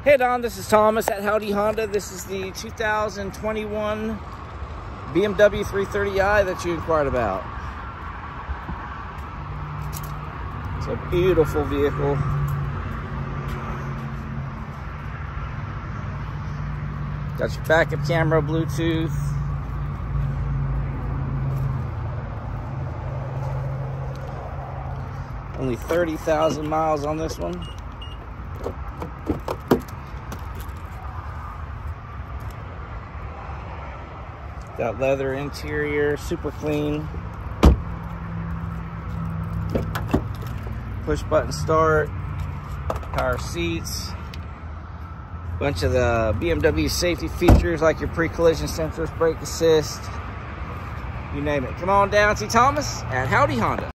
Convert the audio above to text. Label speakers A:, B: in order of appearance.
A: Hey Don, this is Thomas at Howdy Honda. This is the 2021 BMW 330i that you inquired about. It's a beautiful vehicle. Got your backup camera, Bluetooth. Only 30,000 miles on this one. Got leather interior, super clean. Push button start, power seats. Bunch of the BMW safety features like your pre-collision sensors, brake assist, you name it. Come on down, see Thomas at Howdy Honda.